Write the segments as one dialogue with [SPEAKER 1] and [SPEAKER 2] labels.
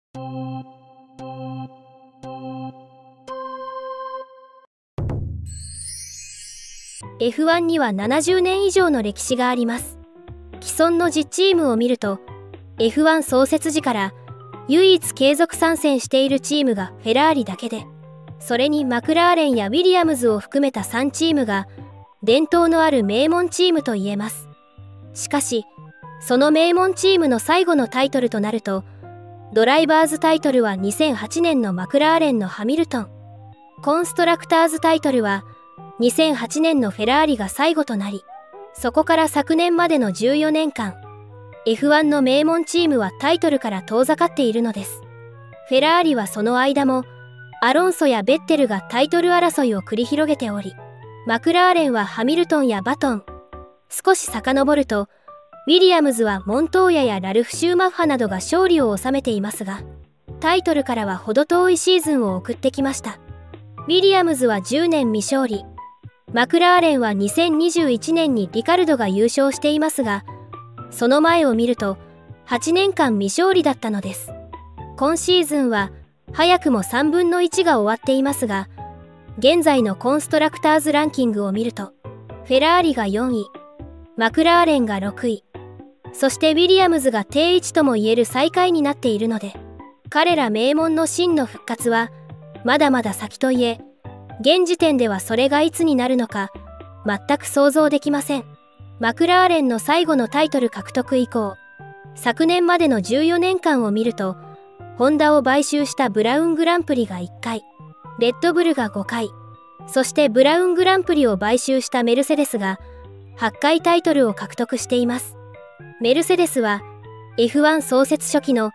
[SPEAKER 1] F1 には70年以上の歴史があります。既存の10チームを見ると、F1 創設時から唯一継続参戦しているチームがフェラーリだけで、それにマクラーレンやウィリアムズを含めた3チームが伝統のある名門チームと言えます。しかし、その名門チームの最後のタイトルとなると、ドライバーズタイトルは2008年のマクラーレンのハミルトン、コンストラクターズタイトルは2008年のフェラーリが最後となり、そこから昨年までの14年間、F1 の名門チームはタイトルから遠ざかっているのです。フェラーリはその間も、アロンソやベッテルがタイトル争いを繰り広げており、マクラーレンはハミルトンやバトン、少し遡ると、ウィリアムズはモントーヤやラルフ・シューマッハなどが勝利を収めていますが、タイトルからは程遠いシーズンを送ってきました。ウィリアムズは10年未勝利、マクラーレンは2021年にリカルドが優勝していますが、その前を見ると8年間未勝利だったのです。今シーズンは早くも3分の1が終わっていますが、現在のコンストラクターズランキングを見ると、フェラーリが4位、マクラーレンが6位、そしてウィリアムズが定位置ともいえる最下位になっているので、彼ら名門の真の復活はまだまだ先といえ、現時点ではそれがいつになるのか全く想像できません。マクラーレンの最後のタイトル獲得以降、昨年までの14年間を見ると、ホンダを買収したブラウングランプリが1回、レッドブルが5回、そしてブラウングランプリを買収したメルセデスが8回タイトルを獲得しています。メルセデスは F1 創設初期の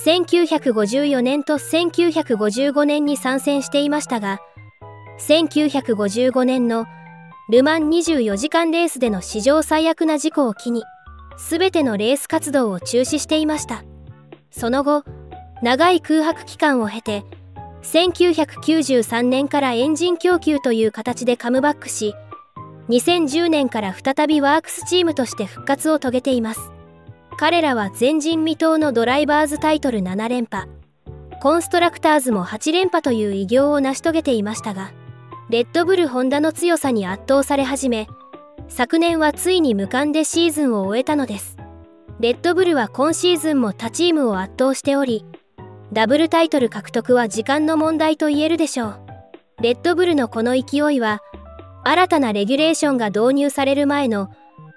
[SPEAKER 1] 1954年と1955年に参戦していましたが、1955年のルマン24時間レースでの史上最悪な事故を機に、すべてのレース活動を中止していました。その後、長い空白期間を経て、1993年からエンジン供給という形でカムバックし、2010年から再びワークスチームとして復活を遂げています。彼らは前人未到のドライバーズタイトル7連覇、コンストラクターズも8連覇という偉業を成し遂げていましたが、レッドブル・ホンダの強さに圧倒され始め、昨年はついに無冠でシーズンを終えたのです。レッドブルは今シーズンも他チームを圧倒しており、ダブルタイトル獲得は時間の問題と言えるでしょう。レッドブルのこの勢いは、新たなレギュレーションが導入される前の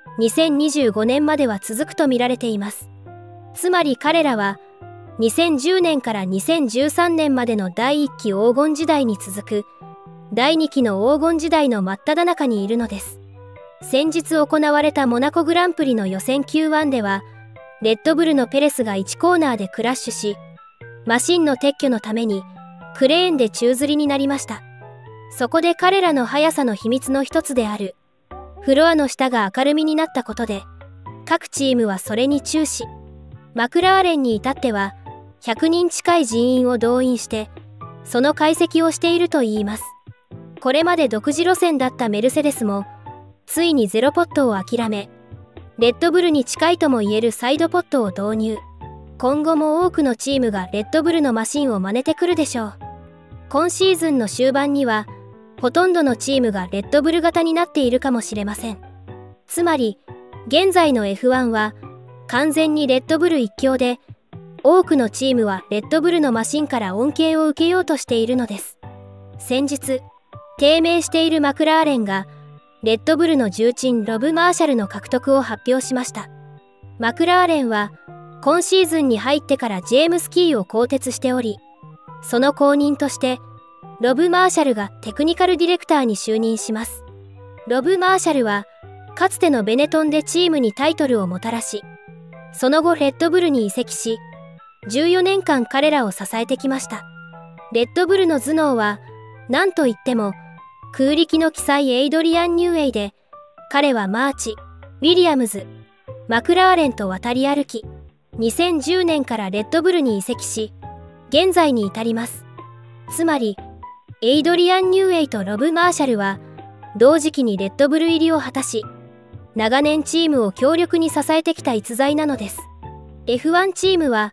[SPEAKER 1] 2025年までは続くと見られています。つまり彼らは、2010年から2013年までの第1期黄金時代に続く、第2期の黄金時代の真っ只中にいるのです。先日行われたモナコグランプリの予選 Q1 では、レッドブルのペレスが1コーナーでクラッシュし、マシンの撤去のためにクレーンで宙吊りになりました。そこで彼らの速さの秘密の一つであるフロアの下が明るみになったことで、各チームはそれに注視。マクラーレンに至っては100人近い人員を動員してその解析をしているといいます。これまで独自路線だったメルセデスもついにゼロポットを諦め、レッドブルに近いとも言えるサイドポットを導入。今後も多くのチームがレッドブルのマシンを真似てくるでしょう。今シーズンの終盤にはほとんどのチームがレッドブル型になっているかもしれません。つまり現在の F1 は完全にレッドブル一強で、多くのチームはレッドブルのマシンから恩恵を受けようとしているのです。先日低迷しているマクラーレンがレッドブルの重鎮ロブ・マーシャルの獲得を発表しました。マクラーレンは今シーズンに入ってからジェームス・キーを更迭しており、その後任としてロブ・マーシャルがテクニカルディレクターに就任します。ロブ・マーシャルはかつてのベネトンでチームにタイトルをもたらし、その後レッドブルに移籍し、14年間彼らを支えてきました。レッドブルの頭脳は何といっても空力の奇才エイドリアン・ニューエイで、彼はマーチ、ウィリアムズ、マクラーレンと渡り歩き、2010年からレッドブルに移籍し、現在に至ります。つまりエイドリアン・ニューエイとロブ・マーシャルは同時期にレッドブル入りを果たし、長年チームを強力に支えてきた逸材なのです。F1 チームは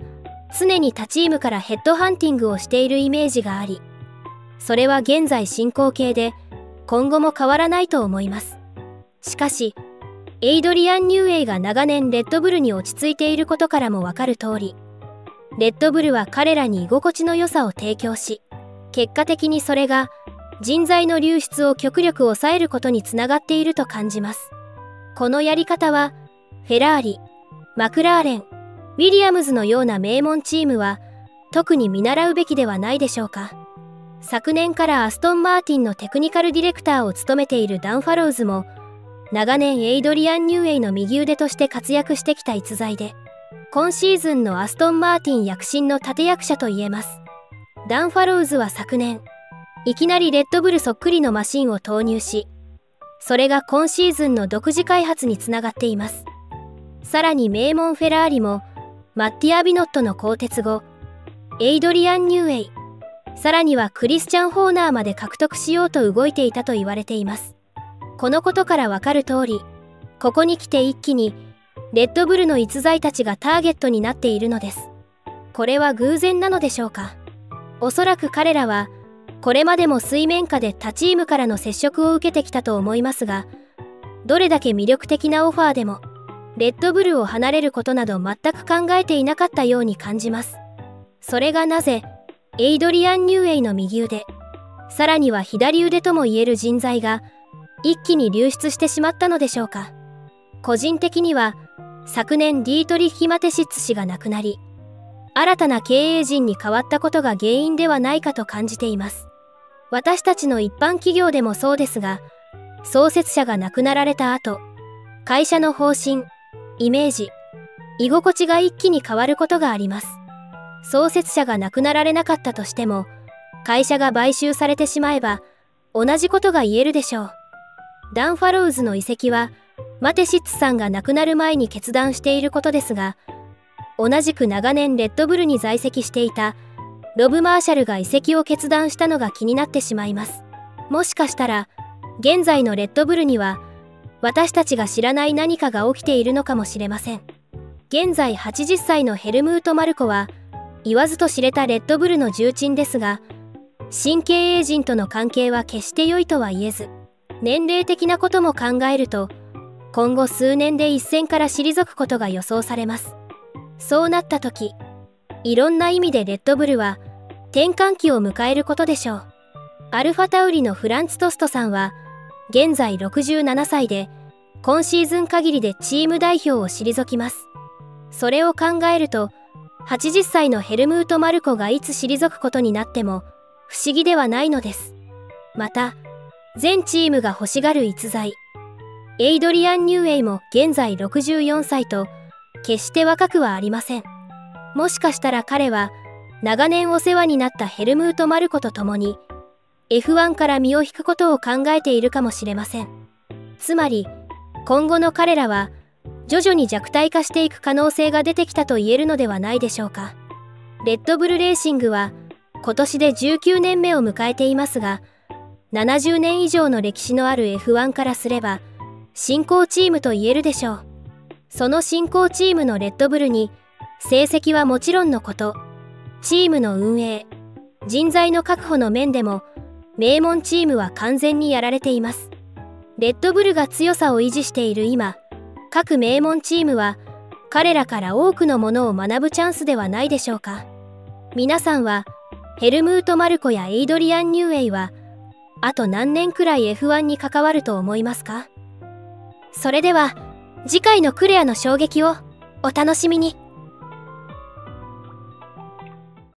[SPEAKER 1] 常に他チームからヘッドハンティングをしているイメージがあり、それは現在進行形で今後も変わらないと思います。しかし、エイドリアン・ニューエイが長年レッドブルに落ち着いていることからもわかる通り、レッドブルは彼らに居心地の良さを提供し、結果的にそれが人材の流出を極力抑えることにつながっていると感じます。このやり方は、フェラーリ、マクラーレン、ウィリアムズのような名門チームは特に見習うべきではないでしょうか。昨年からアストン・マーティンのテクニカルディレクターを務めているダン・ファローズも、長年エイドリアン・ニューエイの右腕として活躍してきた逸材で、今シーズンのアストン・マーティン躍進の立役者と言えます。ダン・ファローズは昨年、いきなりレッドブルそっくりのマシンを投入し、それが今シーズンの独自開発につながっています。さらに名門フェラーリも、マッティア・ビノットの更迭後、エイドリアン・ニューエイ、さらにはクリスチャン・ホーナーまで獲得しようと動いていたと言われています。このことからわかる通り、ここに来て一気に、レッドブルの逸材たちがターゲットになっているのです。これは偶然なのでしょうか。おそらく彼らは、これまでも水面下で他チームからの接触を受けてきたと思いますが、どれだけ魅力的なオファーでも、レッドブルを離れることなど全く考えていなかったように感じます。それがなぜ、エイドリアン・ニューエイの右腕、さらには左腕ともいえる人材が、一気に流出してしまったのでしょうか。個人的には、昨年ディートリッヒ・マテシッツ氏が亡くなり、新たな経営陣に変わったことが原因ではないかと感じています。私たちの一般企業でもそうですが、創設者が亡くなられた後、会社の方針、イメージ、居心地が一気に変わることがあります。創設者が亡くなられなかったとしても、会社が買収されてしまえば、同じことが言えるでしょう。ダン・ファローズの移籍は、マテシッツさんが亡くなる前に決断していることですが、同じく長年レッドブルに在籍していたロブ・マーシャルが移籍を決断したのが気になってしまいます。もしかしたら、現在のレッドブルには、私たちが知らない何かが起きているのかもしれません。現在80歳のヘルムート・マルコは、言わずと知れたレッドブルの重鎮ですが、新経営陣との関係は決して良いとは言えず、年齢的なことも考えると、今後数年で一線から退くことが予想されます。そうなった時、いろんな意味でレッドブルは転換期を迎えることでしょう。アルファタウリのフランツ・トストさんは、現在67歳で、今シーズン限りでチーム代表を退きます。それを考えると、80歳のヘルムート・マルコがいつ退くことになっても不思議ではないのです。また、全チームが欲しがる逸材、エイドリアン・ニューエイも現在64歳と、決して若くはありません。もしかしたら彼は、長年お世話になったヘルムート・マルコと共に、F1 から身を引くことを考えているかもしれません。つまり、今後の彼らは、徐々に弱体化していく可能性が出てきたと言えるのではないでしょうか。レッドブルレーシングは、今年で19年目を迎えていますが、70年以上の歴史のある F1 からすれば、新興チームと言えるでしょう。その新興チームのレッドブルに、成績はもちろんのこと、チームの運営、人材の確保の面でも、名門チームは完全にやられています。レッドブルが強さを維持している今、各名門チームは、彼らから多くのものを学ぶチャンスではないでしょうか。皆さんは、ヘルムート・マルコやエイドリアン・ニューエイは、あと何年くらい F1 に関わると思いますか？それでは、次回のクレアの衝撃をお楽しみに。